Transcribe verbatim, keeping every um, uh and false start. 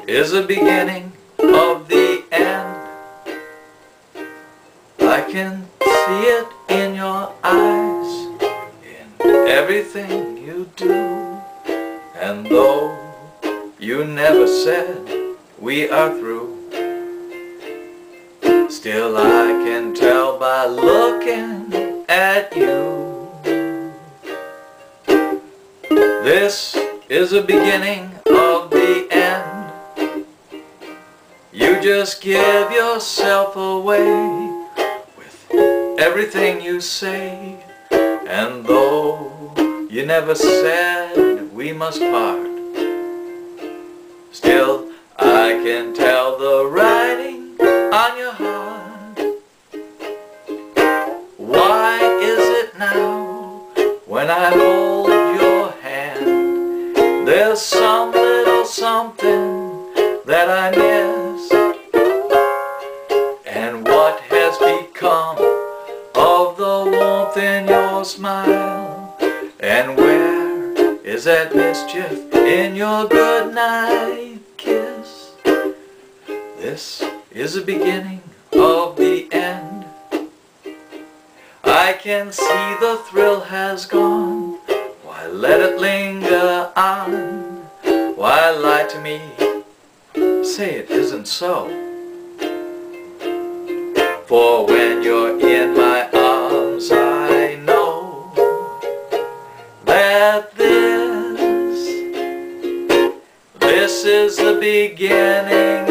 is the beginning of the end. I can see it in your eyes, in everything you do. And though you never said we are through, still I can tell by looking at you. This is the beginning of the end. You just give yourself away with everything you say. And though you never said we must part, still I can tell the writing on your heart. Why is it now when I hold your hand, there's some little something that I miss? And what has become of the warmth in your smile? And where is that mischief in your goodnight kiss? This is the beginning of the end. I can see the thrill has gone. Why let it linger on? Why lie to me? Say it isn't so. For when you're in my arms, I know that this, this is the beginning